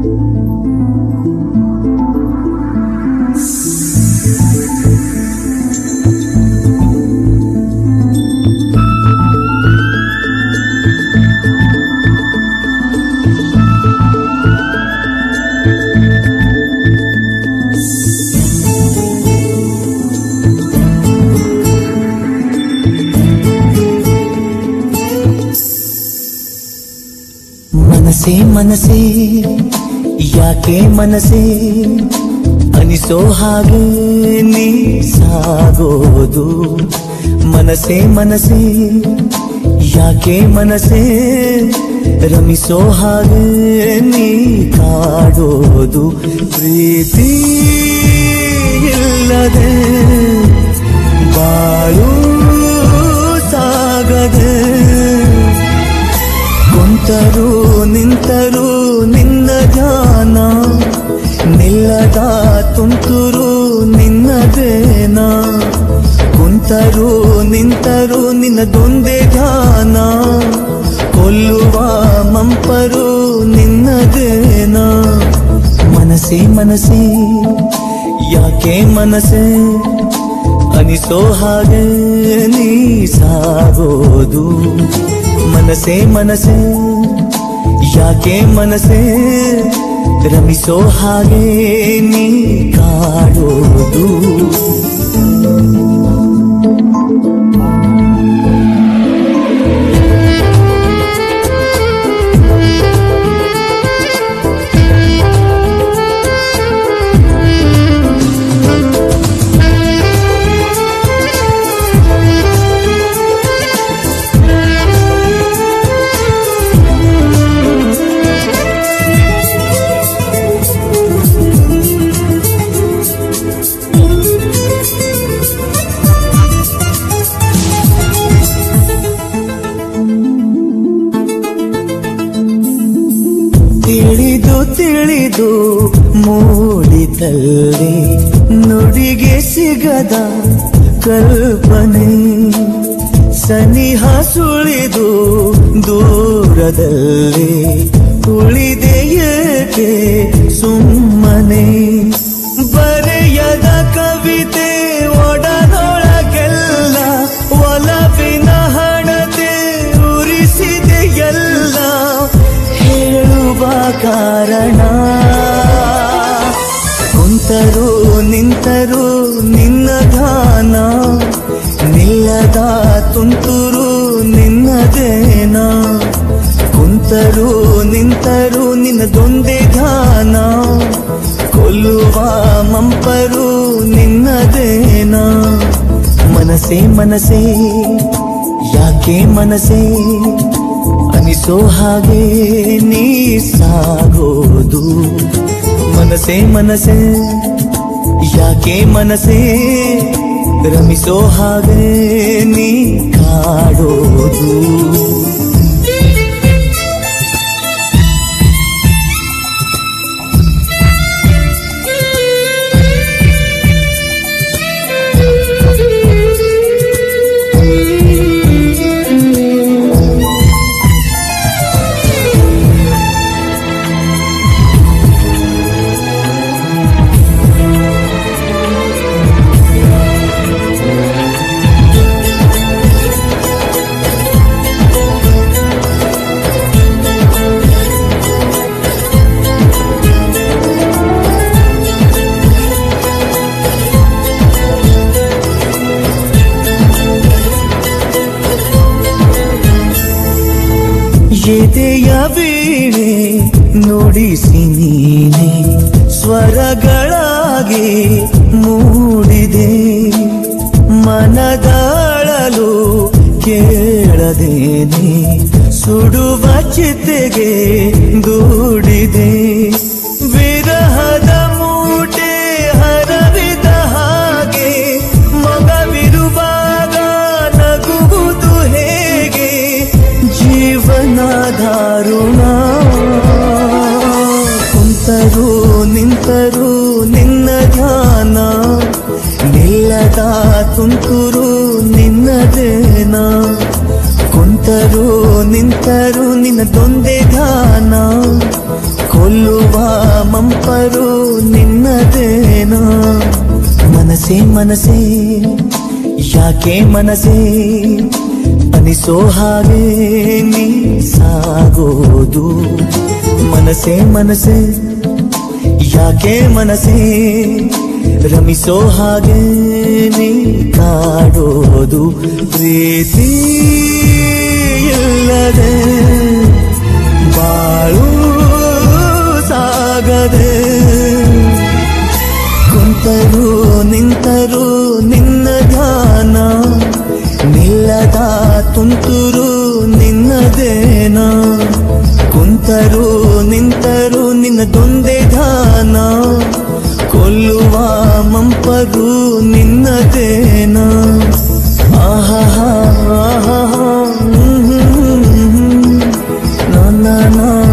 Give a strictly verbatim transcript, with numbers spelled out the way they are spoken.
ಮನಸೇ ಮನಸೇ ಯಾಕೆ ಮನಸೇ ಅನಿಸೋ ಹಾಗೆ ನೀ ಸಾಗೋದು. ಮನಸೇ ಮನಸೇ ಯಾಕೆ ಮನಸೇ ರಮಿಸೋ ಹಾಗೆ ನೀ ಕಾಡೋದು. ಪ್ರೀತಿ ಇಲ್ಲದೆ ಬಾಳು ಸಾಗದೆ ಕುಂತರೂ ನಿಂತರೂ ನಿನ್ನ ಧ್ಯಾನ ನಿಲ್ಲದ ತುಂತುರು ನಿನ್ನದೇನ. ಕುಂತರೂ ನಿಂತರೂ ನಿನ್ನದೊಂದೇ ಧ್ಯಾನ ಕೊಲ್ಲುವ ಮಂಪರು ನಿನ್ನದೇನ. ಮನಸೇ ಮನಸೇ ಯಾಕೆ ಮನಸೇ ಅನಿಸೋ ಹಾಗೆ ನೀ ಸಾಗೋದು. ಮನಸೇ ಮನಸೇ ಯಾಕೆ ಮನಸೇ ರಮಿಸೋ ಹಾಗೆ ನೀ ಕಾಡೋದು. ತಿಳಿದು ತಿಳಿದು ಮೂಡಿದಲ್ಲಿ ನುಡಿಗೆ ಸಿಗದ ಕಲ್ಪನೆ ಸನಿಹ ಸುಳಿದು ದೂರದಲ್ಲಿ ಉಳಿದೆಯೇಕೆ ಸುಮ್ಮನೆ. ಬರೆಯದ ಕವಿತೆ ಒಡನೊಳಗೆಲ್ಲ ಒಲವಿನ ಹಣತೆ ಉರಿಸಿದೆಯಲ್ಲ ಹೇಳುವ ಕಾರಣ. ಕುಂತರೂ ನಿಂತರೂ ನಿನ್ನ ಧ್ಯಾನ ನಿಲ್ಲದ ತುಂತುರು ನಿನ್ನದೇನ. ಕುಂತರೂ ನಿಂತರೂ ನಿನ್ನದೊಂದೇ ಧ್ಯಾನ ಕೊಲ್ಲುವ ಮಂಪರು ನಿನ್ನದೇನ. ಮನಸೇ ಮನಸೇ ಯಾಕೆ ಮನಸೇ ಅನಿಸೋ ಹಾಗೆ ನೀ ಸಾಗೋದು. ಮನಸೇ ಮನಸೇ ಯಾಕೆ ಮನಸೇ ರಮಿಸೋ ಹಾಗೆ ನೀ ಕಾಡೋದು. ಎದೆಯ ವೀಣೆ ನುಡಿಸಿ ನೀನೆ ಸ್ವರಗಳಾಗಿ ಮೂಡಿದೆ. ಮನದಾಳಲು ಕೇಳದೇನೆ ಸುಡುವ ಚಿತೆಗೆ ದೂಡಿದೆ. ವಿರಹದ ಮೂಟೆ ಹರವಿದ ಹಾಗೆ ಮಗವಿರುವಾಗ ನಗುವುದು ಹೇಗೆ ಜೀವನ ದಾರುಣ. ಕುಂತರೂ ನಿಂತರೂ ನಿನ್ನ ಧ್ಯಾನ ನಿಲ್ಲದ ತುಂತುರು ನಿನ್ನದೇನ. ಕುಂತರೂ ನಿಂತರೂ ನಿನ್ನದೊಂದೇ ಧ್ಯಾನ ಕೊಲ್ಲುವ ಮನಸೇ ಮನಸೇ ಯಾಕೆ ಮನಸೇ ಅನಿಸೋ ಹಾಗೆ ನೀ ಸಾಗೋದು. ಮನಸೇ ಮನಸೇ ಯಾಕೆ ಮನಸೇ ರಮಿಸೋ ಹಾಗೆ ನೀ ಕಾಡೋದು. ಪ್ರೀತಿ ಇಲ್ಲದೆ ಬಾಳು ಸಾಗದೆ ಕುಂತರೂ ನಿಂತರೂ ನಿನ್ನ ಧ್ಯಾನ ನಿಲ್ಲದ ತುಂತುರು ನಿನ್ನದೇನ. ಕುಂತರೂ ನಿಂತರೂ ನಿನ್ನದೊಂದೇ ಧ್ಯಾನ ಕೊಲ್ಲುವ ಮಂಪರು ನಿನ್ನದೇನ. ಆಹಾ ಆಹಾ ನಾ